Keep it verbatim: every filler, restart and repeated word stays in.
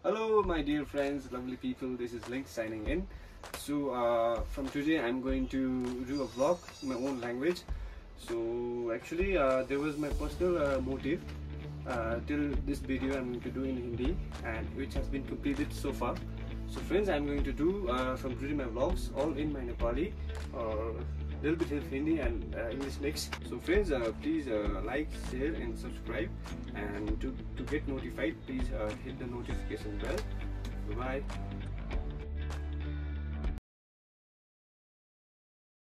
Hello my dear friends, lovely people, this is Link signing in. So uh, from today I'm going to do a vlog in my own language. So actually uh, there was my personal uh, motive uh, till this video I'm going to do in Hindi, and which has been completed so far. So friends, I'm going to do uh, from today my vlogs all in my Nepali or a little bit of Hindi and uh, English mix. So friends, uh, please uh, like, share and subscribe, and to, to get notified please uh, hit the notification bell. Bye bye.